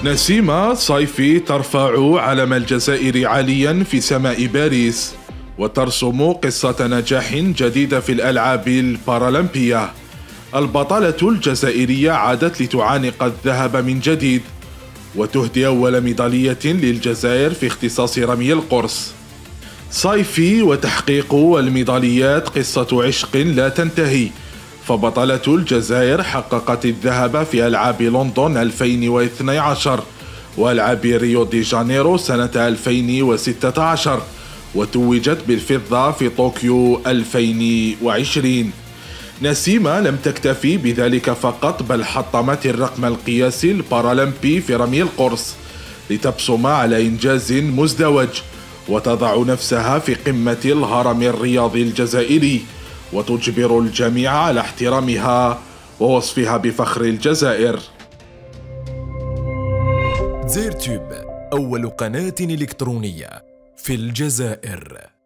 نسيمة صيفي ترفع علم الجزائر عاليا في سماء باريس وترسم قصة نجاح جديدة في الألعاب البارالمبية. البطلة الجزائرية عادت لتعانق الذهب من جديد وتهدي أول ميدالية للجزائر في اختصاص رمي القرص. صيفي وتحقيق الميداليات قصة عشق لا تنتهي، فبطلة الجزائر حققت الذهب في ألعاب لندن 2012 وألعاب ريو دي جانيرو سنة 2016 وتوجت بالفضة في طوكيو 2020. نسيمة لم تكتفي بذلك فقط، بل حطمت الرقم القياسي البارالمبي في رمي القرص لتبصم على إنجاز مزدوج وتضع نفسها في قمة الهرم الرياضي الجزائري وتجبر الجميع على احترامها ووصفها بفخر الجزائر. زيرتوب، أول قناة إلكترونية في الجزائر.